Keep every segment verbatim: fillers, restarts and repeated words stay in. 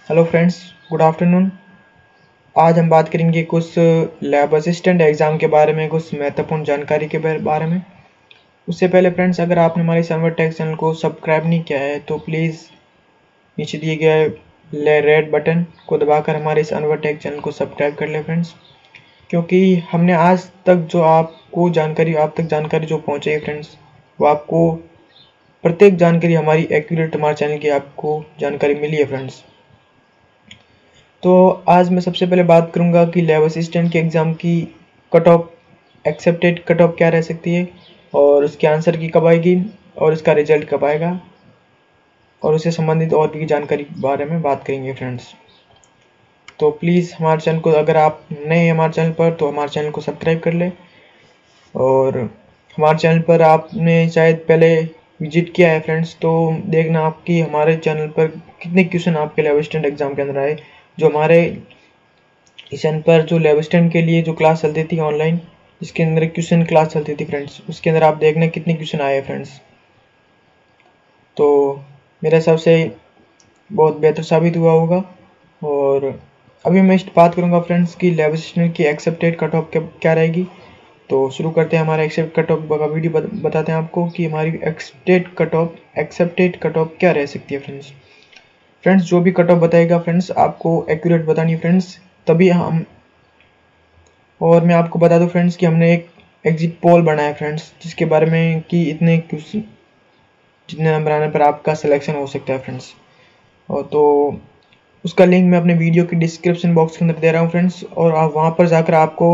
Hello friends, good afternoon. आज हम बात करेंगे कुछ लैब असिस्टेंट एग्ज़ाम के बारे में, कुछ महत्वपूर्ण जानकारी के बारे में। उससे पहले फ्रेंड्स, अगर आपने हमारे सर्वर टेक चैनल को सब्सक्राइब नहीं किया है तो प्लीज़ नीचे दिए गए रेड बटन को दबाकर हमारे इस सर्वर टेक चैनल को सब्सक्राइब कर ले फ्रेंड्स, क्योंकि हमने आज तक जो आपको जानकारी आप तक जानकारी जो पहुँचाई है फ्रेंड्स, वो आपको प्रत्येक जानकारी हमारी एक्यूरेट हमारे चैनल की आपको जानकारी मिली है फ्रेंड्स। तो आज मैं सबसे पहले बात करूंगा कि लैब असिस्टेंट के एग्ज़ाम की cut off expected cut off क्या रह सकती है, और उसके आंसर की कब आएगी, और इसका रिजल्ट कब आएगा, और उससे संबंधित और भी जानकारी के बारे में बात करेंगे फ्रेंड्स। तो प्लीज़ हमारे चैनल को, अगर आप नए हैं हमारे चैनल पर, तो हमारे चैनल को सब्सक्राइब कर ले। और हमारे चैनल पर आपने शायद पहले विजिट किया है फ्रेंड्स, तो देखना आपकी हमारे चैनल पर कितने क्वेश्चन आपके लैब असिस्टेंट एग्ज़ाम के अंदर आए। जो हमारे इस चैनल पर जो लैब असिस्टेंट के लिए जो क्लास चलती थी ऑनलाइन, जिसके अंदर क्वेश्चन क्लास चलती थी फ्रेंड्स, उसके अंदर आप देखना कितने क्वेश्चन आए फ्रेंड्स। तो मेरे हिसाब से बहुत बेहतर साबित हुआ होगा। और अभी मैं बात करूंगा फ्रेंड्स कि लैब असिस्टेंट की एक्सेप्टेड कट ऑफ क्या रहेगी। तो शुरू करते हैं हमारा एक्सेप्ट कट ऑफ का वीडियो। बताते हैं आपको कि हमारी expected cut off expected cut off क्या रह सकती है फ्रेंड्स। फ्रेंड्स, जो भी कट ऑफ बताएगा फ्रेंड्स, आपको एक्यूरेट बतानी है फ्रेंड्स, तभी हम। और मैं आपको बता दूं फ्रेंड्स कि हमने एक एग्जिट पोल बनाया फ्रेंड्स, जिसके बारे में कि इतने जितने नंबर आने पर आपका सिलेक्शन हो सकता है फ्रेंड्स। और तो उसका लिंक मैं अपने वीडियो की डिस्क्रिप्शन बॉक्स के अंदर दे रहा हूँ फ्रेंड्स, और आप वहाँ पर जाकर आपको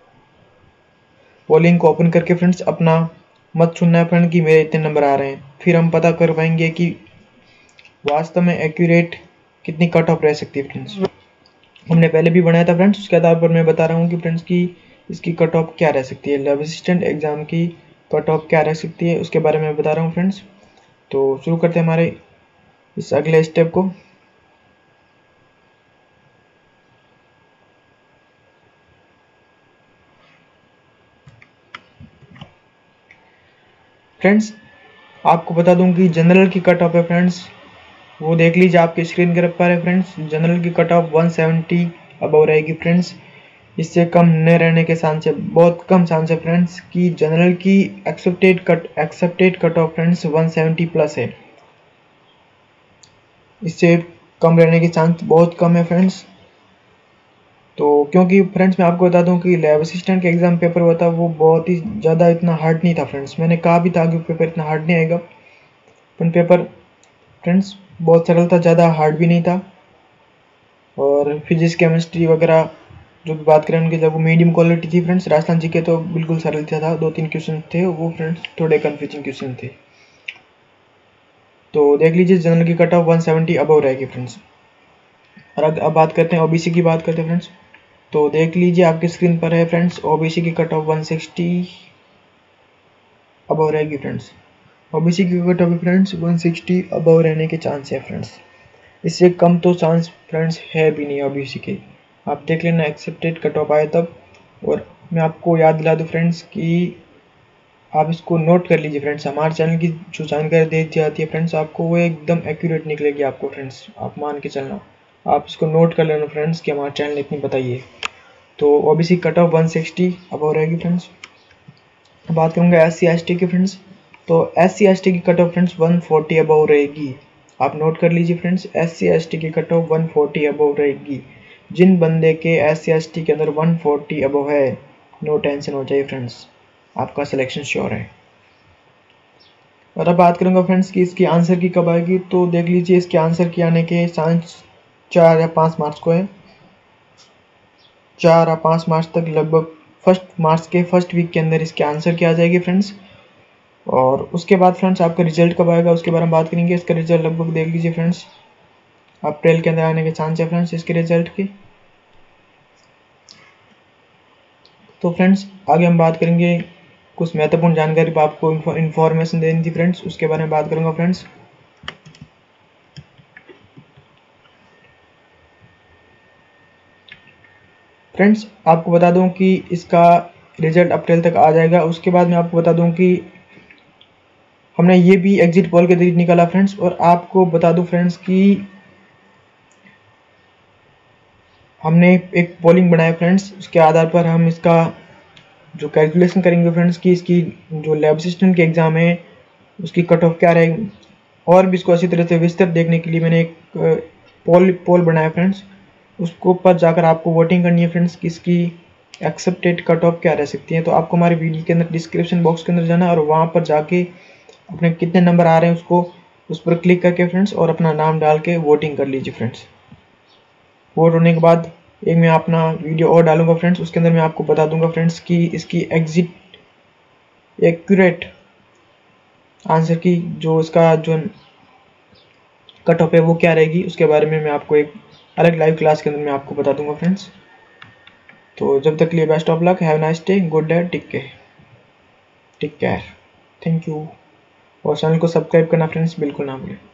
वो लिंक को ओपन करके फ्रेंड्स अपना मत चुनना है फ्रेंड कि मेरे इतने नंबर आ रहे हैं। फिर हम पता कर पाएंगे कि वास्तव में एक्यूरेट कितनी कट ऑफ रह सकती है फ्रेंड्स। हमने पहले भी बनाया था फ्रेंड्स, उसके आधार पर मैं बता रहा हूँ कि फ्रेंड्स की इसकी कट ऑफ क्या रह सकती है, लैब असिस्टेंट एग्ज़ाम की कट ऑफ क्या रह सकती है, उसके बारे में बता रहा हूँ फ्रेंड्स। तो शुरू करते हैं हमारे इस अगले स्टेप को। फ्रेंड्स, आपको बता दूं कि जनरल की कट ऑफ है फ्रेंड्स, वो देख लीजिए आपकी स्क्रीन के पर है फ्रेंड्स। जनरल की cut off one seventy above रहेगी फ्रेंड्स। इससे कम न रहने के चांस है, बहुत कम चांस है फ्रेंड्स कि जनरल की expected cut expected cut off friends one seventy plus है। इससे कम रहने के चांस बहुत कम है फ्रेंड्स। तो क्योंकि फ्रेंड्स मैं आपको बता दूं कि लैब असिस्टेंट का एग्ज़ाम पेपर हुआ था, वो बहुत ही ज़्यादा इतना हार्ड नहीं था फ्रेंड्स। मैंने कहा भी था कि पेपर इतना हार्ड नहीं आएगा, पर पेपर फ्रेंड्स बहुत सरल था, ज़्यादा हार्ड भी नहीं था। और फिजिक्स केमिस्ट्री वगैरह जो भी बात करें उनकी, जब वो मीडियम क्वालिटी थी फ्रेंड्स। राजस्थान जी के तो बिल्कुल सरल था, दो तीन क्वेश्चन थे वो फ्रेंड्स थोड़े कन्फ्यूजिंग क्वेश्चन थे। तो देख लीजिए जनरल की cut off one seventy above रहेगी फ्रेंड्स। और अब बात करते हैं ओबीसी की, बात करते हैं फ्रेंड्स। तो देख लीजिए आपकी स्क्रीन पर है फ्रेंड्स, ओबीसी की cut off one sixty above रहेगी फ्रेंड्स। ओबीसी की cut off friends one sixty above रहने के चांस है फ्रेंड्स। इससे कम तो चांस फ्रेंड्स है भी नहीं ओबीसी के। आप देख लेना एक्सेप्टेड कट ऑफ आए तब। और मैं आपको याद दिला दूं फ्रेंड्स कि आप इसको नोट कर लीजिए फ्रेंड्स। हमारे चैनल की जो जानकारी दी जाती है फ्रेंड्स, आपको वो एकदम एक्यूरेट निकलेगी आपको फ्रेंड्स, आप मान के चलना। आप इसको नोट कर लेना फ्रेंड्स कि हमारे चैनल ने इतनी बताई है। तो OBC cut off one sixty above रहेगी फ्रेंड्स। बात करूँगा एस सी एस टी की फ्रेंड्स। तो एस सी एस टी की cut off friends one forty above रहेगी। आप नोट कर लीजिए friends, S C S T की cut off one forty above रहेगी। जिन बंदे के एस सी एस टी के अंदर वन फोर्टी अबव है, नो टेंशन हो जाए फ्रेंड्स, आपका सिलेक्शन श्योर है। और अब बात करूँगा फ्रेंड्स कि इसकी आंसर की कब आएगी। तो देख लीजिए इसके आंसर की आने के चांस चार या पाँच मार्च को है। चार या पाँच मार्च तक, लगभग फर्स्ट मार्च के फर्स्ट वीक के अंदर इसके आंसर की आ जाएगी फ्रेंड्स। और उसके बाद फ्रेंड्स आपका रिजल्ट कब आएगा उसके बारे में बात करेंगे। इसका रिजल्ट लगभग देख लीजिए फ्रेंड्स, अप्रैल के अंदर आने के चांस है फ्रेंड्स इसके रिजल्ट की। तो फ्रेंड्स आगे हम बात करेंगे कुछ महत्वपूर्ण जानकारी पर आपको इन्फॉर्मेशन देनी थी फ्रेंड्स, उसके बारे में बात करूंगा फ्रेंड्स। फ्रेंड्स आपको बता दूं कि इसका रिजल्ट अप्रैल तक आ जाएगा। उसके बाद मैं आपको बता दूं कि हमने ये भी एग्जिट पोल के जरिए निकाला फ्रेंड्स। और आपको बता दूं फ्रेंड्स कि हमने एक पोलिंग बनाया फ्रेंड्स, उसके आधार पर हम इसका जो कैलकुलेशन करेंगे फ्रेंड्स की इसकी जो लैब असिस्टेंट के एग्ज़ाम है उसकी कट ऑफ क्या रहेगी। और भी इसको अच्छी तरह से विस्तृत देखने के लिए मैंने एक पोल पोल बनाया फ्रेंड्स, उसको ऊपर जाकर आपको वोटिंग करनी है फ्रेंड्स कि इसकी एक्सेप्टेड कट ऑफ क्या रह सकती है। तो आपको हमारे वीडियो के अंदर डिस्क्रिप्शन बॉक्स के अंदर जाना है और वहाँ पर जाके अपने कितने नंबर आ रहे हैं उसको उस पर क्लिक करके फ्रेंड्स और अपना नाम डाल के वोटिंग कर लीजिए फ्रेंड्स। वोट होने के बाद एक मैं अपना वीडियो और डालूंगा फ्रेंड्स, उसके अंदर मैं आपको बता दूंगा फ्रेंड्स कि इसकी एग्जिट एक्यूरेट आंसर की जो इसका जो कट ऑफ है वो क्या रहेगी, उसके बारे में मैं आपको एक अलग लाइव क्लास के अंदर मैं आपको बता दूंगा फ्रेंड्स। तो जब तक के लिए best of luck, have nice day, good day, take care take care thank you. और चैनल को सब्सक्राइब करना फ्रेंड्स बिल्कुल ना भूलें।